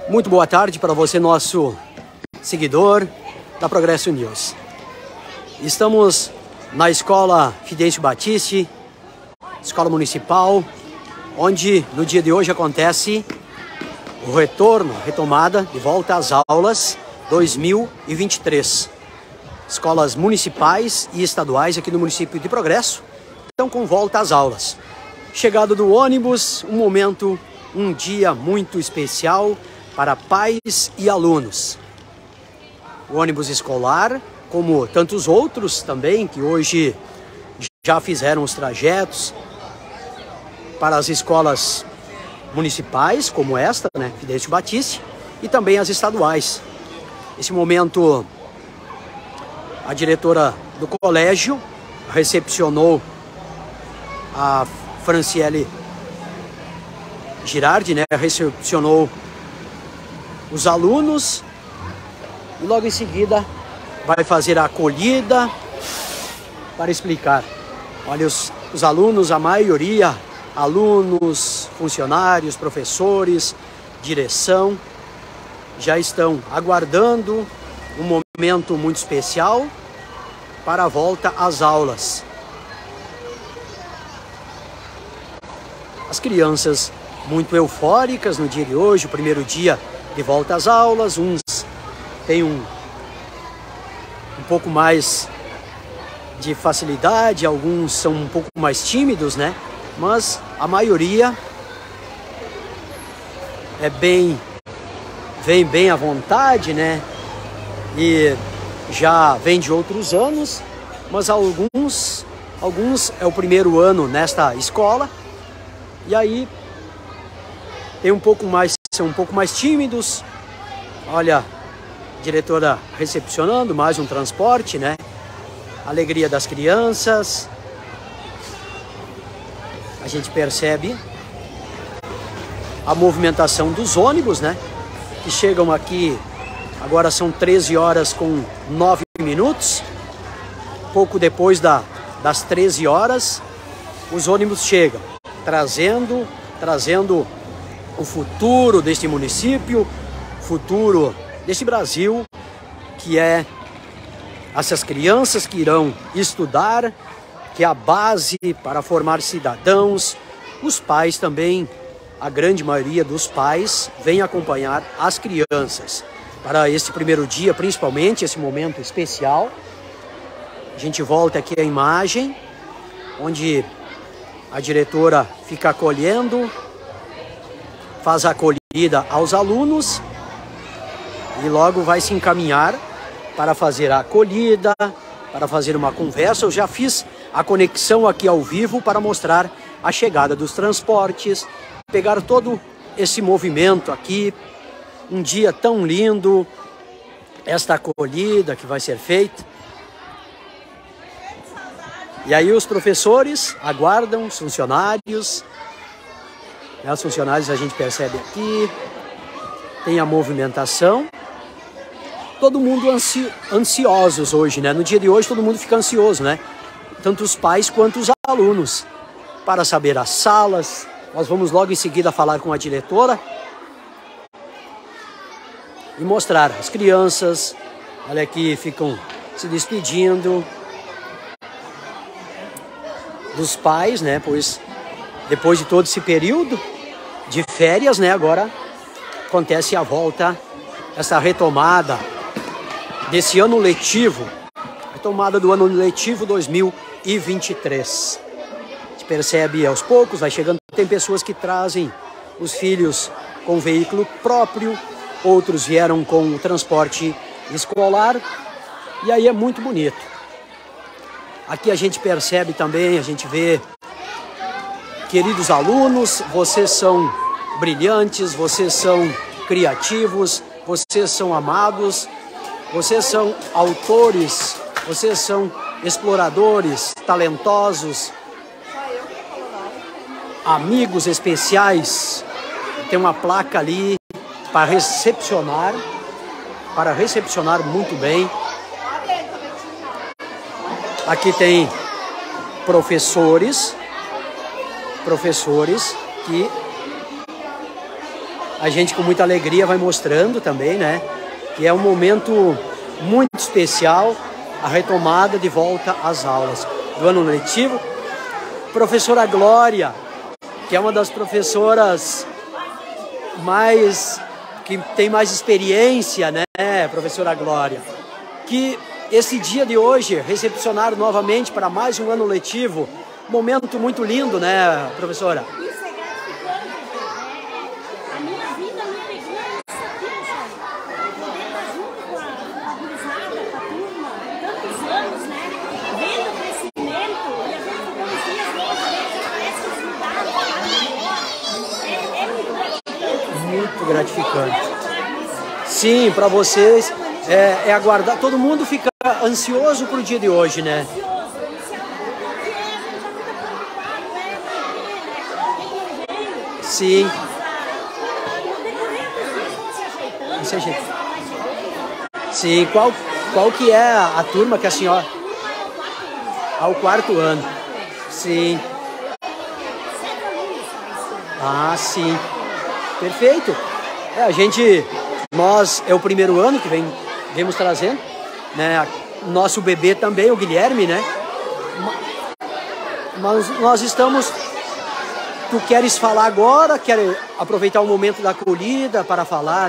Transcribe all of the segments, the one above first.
Muito boa tarde para você, nosso seguidor da Progresso News. Estamos na Escola Fidêncio Batiste, Escola Municipal, onde no dia de hoje acontece o retomada de volta às aulas 2023. Escolas municipais e estaduais aqui no município de Progresso estão com volta às aulas. Chegada do ônibus, um dia muito especial para pais e alunos. O ônibus escolar, como tantos outros também, que hoje já fizeram os trajetos para as escolas municipais, como esta, né, Fidêncio Batiste, e também as estaduais. Nesse momento, a diretora do colégio recepcionou a Franciele Girardi, né, recepcionou os alunos e logo em seguida vai fazer a acolhida para explicar. Olha, os alunos, a maioria, alunos, funcionários, professores, direção, já estão aguardando um momento muito especial para a volta às aulas. As crianças muito eufóricas no dia de hoje, o primeiro dia de volta às aulas. Uns têm um pouco mais de facilidade, alguns são um pouco mais tímidos, né? Mas a maioria vem bem à vontade, né? E já vem de outros anos, mas alguns é o primeiro ano nesta escola, e aí são um pouco mais tímidos. Olha, a diretora recepcionando mais um transporte, né? Alegria das crianças. A gente percebe a movimentação dos ônibus, né? Que chegam aqui, agora são 13 horas com 9 minutos. Pouco depois das 13 horas, os ônibus chegam, trazendo o futuro deste município, futuro deste Brasil, que é essas crianças que irão estudar, que é a base para formar cidadãos. Os pais também, a grande maioria dos pais, vem acompanhar as crianças para este primeiro dia, principalmente esse momento especial. A gente volta aqui a imagem, onde a diretora fica acolhendo, faz a acolhida aos alunos e logo vai se encaminhar para fazer a acolhida, para fazer uma conversa. Eu já fiz a conexão aqui ao vivo para mostrar a chegada dos transportes, pegar todo esse movimento aqui, um dia tão lindo, esta acolhida que vai ser feita. E aí os professores aguardam, os funcionários. Os funcionários a gente percebe aqui, tem a movimentação. Todo mundo ansiosos hoje, né? No dia de hoje todo mundo fica ansioso, né? Tanto os pais quanto os alunos, para saber as salas. Nós vamos logo em seguida falar com a diretora e mostrar as crianças. Olha aqui, ficam se despedindo dos pais, né? Pois depois de todo esse período de férias, né? Agora acontece a volta, essa retomada desse ano letivo, retomada do ano letivo 2023. A gente percebe aos poucos, vai chegando, tem pessoas que trazem os filhos com veículo próprio, outros vieram com o transporte escolar, e aí é muito bonito. Aqui a gente percebe também, a gente vê, queridos alunos, vocês são brilhantes, vocês são criativos, vocês são amados, vocês são autores, vocês são exploradores, talentosos, amigos especiais. Tem uma placa ali para recepcionar muito bem. Aqui tem professores que a gente com muita alegria vai mostrando também, né? Que é um momento muito especial, a retomada de volta às aulas do ano letivo. Professora Glória, que é uma das professoras que tem mais experiência, né, professora Glória? Que esse dia de hoje, recepcionar novamente para mais um ano letivo, momento muito lindo, né, professora? Isso é gratificante, a minha vida, a minha alegria é isso aqui, Alexandre. Poder estar junto com a gurizada, com a turma, tantos anos, né? Vendo o crescimento, e a gente ficamos dias novamente, parece que os mudaram, é muito gratificante. Muito gratificante. Sim, para vocês é aguardar. Todo mundo fica ansioso pro dia de hoje, né? Sim. Sim, qual que é a turma que a senhora... Ao quarto ano. Sim. Ah, sim. Perfeito. Nós é o primeiro ano que vemos trazendo, né? Nosso bebê também, o Guilherme, né? Mas nós estamos... Tu queres falar agora? Quer aproveitar o momento da acolhida para falar?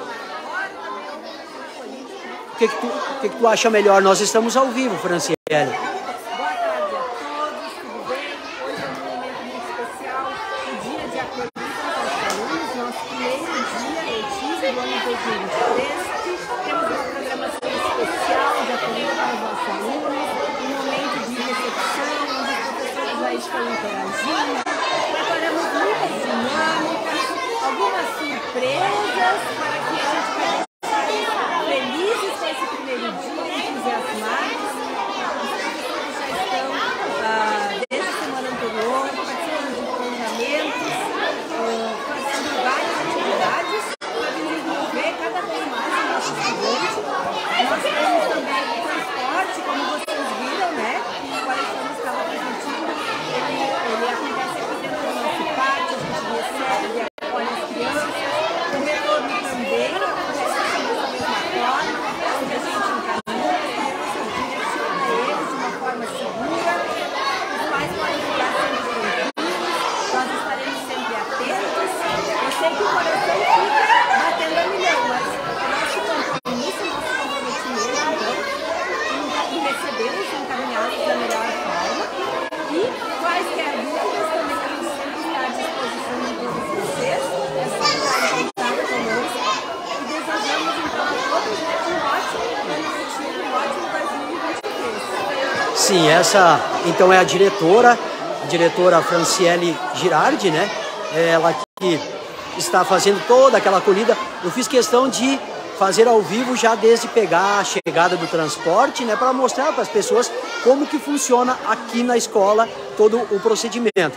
O que tu acha melhor? Nós estamos ao vivo, Franciele. Boa tarde a todos, tudo bem? Hoje é um momento muito especial, o dia de acolhida para os alunos, nosso primeiro dia letivo do ano 2023. Temos uma programação especial de acolhida para os nossos alunos, um momento de recepção, onde os professores já estão interagindo. Preparamos muitas dinâmicas, algumas surpresas para que a gente possa estar felizes com esse primeiro dia, entusiasmados. Os professores já estão, desde a semana anterior, participando de planejamentos, fazendo várias atividades para desenvolver cada vez mais o nosso estudante. Nós temos também o transporte, como vocês viram, né? O Alexandre estava transmitindo, ele acontece aqui dentro do nosso pátio, a gente recebe, acolhe as crianças. O retorno também acontece da mesma forma, onde a gente encaminha as crianças, direciona eles de uma forma segura. Os pais podem ficar sempre tranquilos, nós estaremos sempre atentos. Eu sei que o coração fica batendo a milhão, mas o nosso compromisso, o nosso comprometimento, então, em recebê-los encaminhados da melhor forma. E quaisquer dúvidas também a gente sempre está à disposição de todos vocês. É só entrar em contato conosco e desejamos então a todos um ótimo ano letivo, um ótimo 2023. Sim, essa então é a diretora Franciele Girardi, né? Ela que está fazendo toda aquela acolhida. Eu fiz questão de fazer ao vivo já desde pegar a chegada do transporte, né, para mostrar para as pessoas como que funciona aqui na escola todo o procedimento.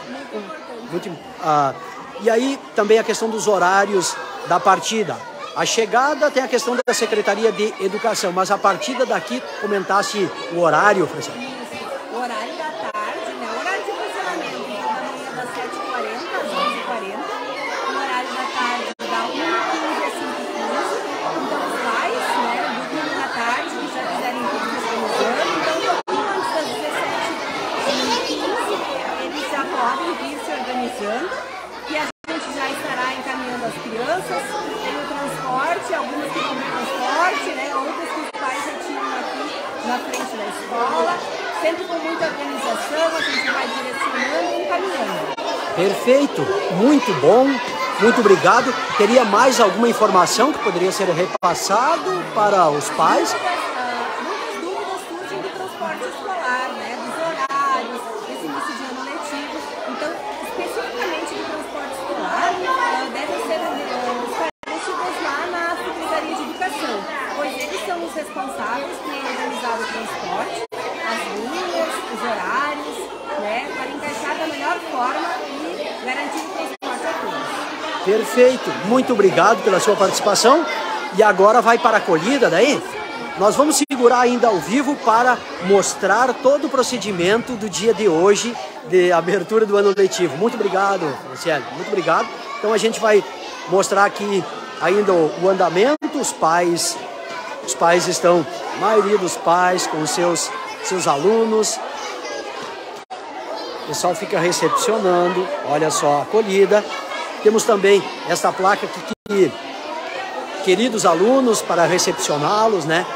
E aí também a questão dos horários da partida. A chegada tem a questão da Secretaria de Educação, mas a partida daqui, comentasse o horário, Franciele. Isso, o horário da tarde, né, o horário de funcionamento da manhã das 7h40 às 11h40, o horário da tarde da 1h15 às 5h15. Então os pais, né, do turno da tarde, que já quiserem ir organizando, então um pouquinho antes das 17h15, eles já podem vir se organizando e a gente já estará encaminhando as crianças pelo transporte, algumas que vão no transporte, né, outras que os pais retiram aqui na frente da escola, sempre com muita organização, a gente vai direcionando e encaminhando. Perfeito, muito bom, muito obrigado. Teria mais alguma informação que poderia ser repassado para os pais? Muitas dúvidas surgem do transporte escolar, né, dos horários, desse início de ano letivo. Então, especificamente do transporte escolar, devem ser esclarecidas lá na Secretaria de Educação, pois eles são os responsáveis por organizar o transporte, as linhas, os horários, né, para encaixar da melhor forma e garantir o transporte a todos. Perfeito, muito obrigado pela sua participação. E agora vai para a acolhida daí? Nós vamos segurar ainda ao vivo para mostrar todo o procedimento do dia de hoje, de abertura do ano letivo. Muito obrigado, Franciele, muito obrigado. Então a gente vai mostrar aqui ainda o andamento, os pais estão, a maioria dos pais com seus alunos. O pessoal fica recepcionando, olha só a acolhida. Temos também esta placa aqui, que, queridos alunos, para recepcioná-los, né?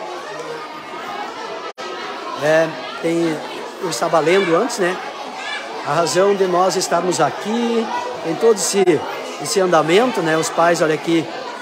Eu estava lendo antes, né? A razão de nós estarmos aqui, tem todo esse andamento, né? Os pais, olha aqui,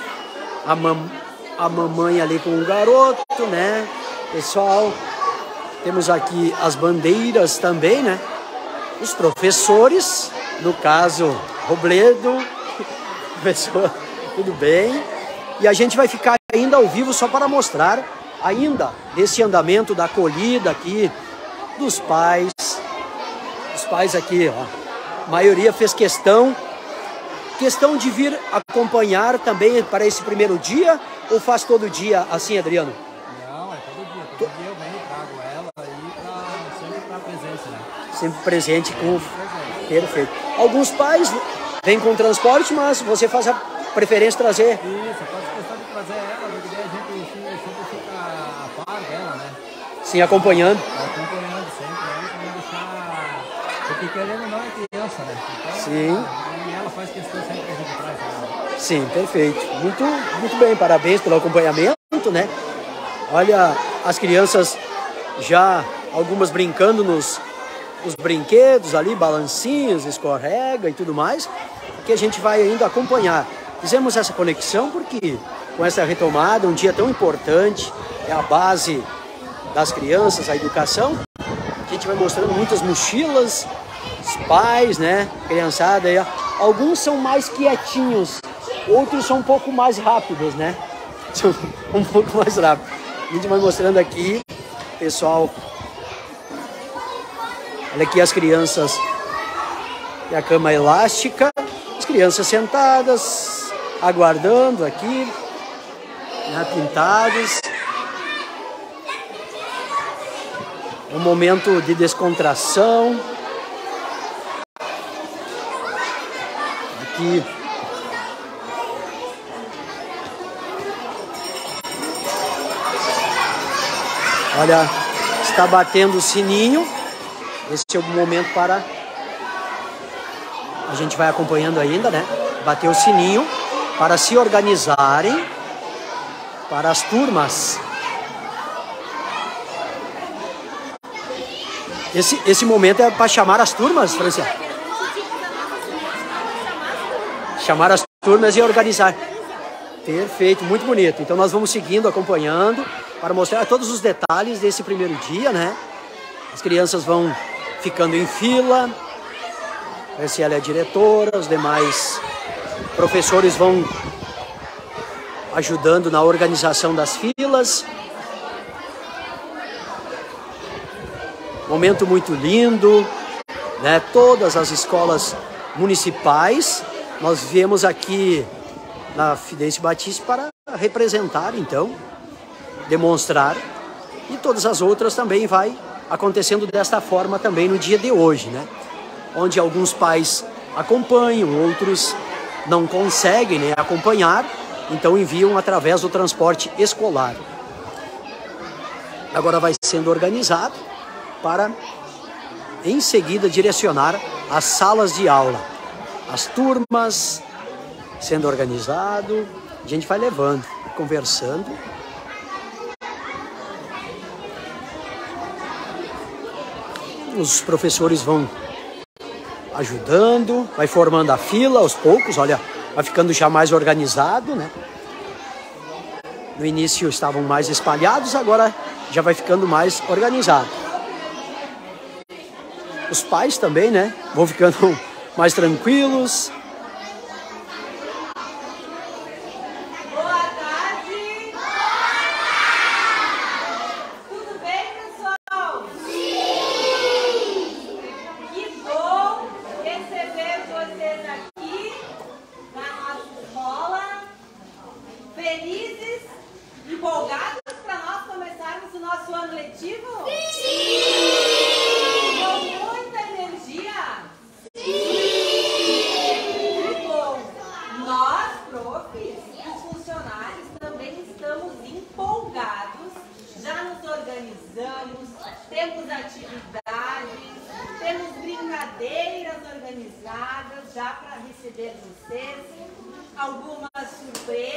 a mamãe ali com o garoto, né? Pessoal, temos aqui as bandeiras também, né? Os professores, no caso, Robledo, professor, tudo bem? E a gente vai ficar ainda ao vivo só para mostrar ainda desse andamento da acolhida aqui dos pais. Os pais aqui, ó, a maioria fez questão de vir acompanhar também para esse primeiro dia, ou faz todo dia assim, Adriano? Não, é todo dia. Todo dia eu venho e trago ela aí sempre para presença, né? Sempre presente com... Perfeito. Alguns pais vêm com transporte, mas você faz a preferência de trazer... Isso, eu faço questão de trazer ela, porque daí a gente sempre fica a par dela, né? Sim, acompanhando. Acompanhando sempre, aí para não deixar... Porque querendo ou não é criança, né? Então, sim. E ela faz questão sempre que a gente traz ela. Sim, perfeito. Muito bem, parabéns pelo acompanhamento, né? Olha, as crianças já, algumas brincando nos brinquedos ali, balancinhos, escorrega e tudo mais, que a gente vai ainda acompanhar. Fizemos essa conexão porque com essa retomada, um dia tão importante, é a base das crianças, a educação. A gente vai mostrando muitas mochilas, os pais, né, criançada aí, ó. Alguns são mais quietinhos, outros são um pouco mais rápidos, né? São um pouco mais rápidos. A gente vai mostrando aqui, pessoal. Olha aqui as crianças e a cama elástica, as crianças sentadas, aguardando aqui, né, pintados. É um momento de descontração. Aqui. Olha, está batendo o sininho. Esse é o momento para... A gente vai acompanhando ainda, né? Bater o sininho para se organizarem para as turmas. Esse momento é para chamar as turmas, Francia? Chamar as turmas e organizar. Perfeito, muito bonito. Então nós vamos seguindo, acompanhando, para mostrar todos os detalhes desse primeiro dia, né? As crianças vão ficando em fila, se ela é a diretora, os demais professores vão ajudando na organização das filas. Momento muito lindo, né? Todas as escolas municipais, nós viemos aqui na Fidêncio Batista para representar, então, demonstrar, e todas as outras também vai acontecendo desta forma também no dia de hoje, né? Onde alguns pais acompanham, outros não conseguem, né, acompanhar, então enviam através do transporte escolar. Agora vai sendo organizado para, em seguida, direcionar as salas de aula. As turmas sendo organizado, a gente vai levando, conversando. Os professores vão ajudando, vai formando a fila aos poucos, olha, vai ficando já mais organizado, né? No início estavam mais espalhados, agora já vai ficando mais organizado. Os pais também, né? Vão ficando mais tranquilos. Felizes, empolgados para nós começarmos atividades, temos brincadeiras organizadas já para receber vocês, algumas surpresas.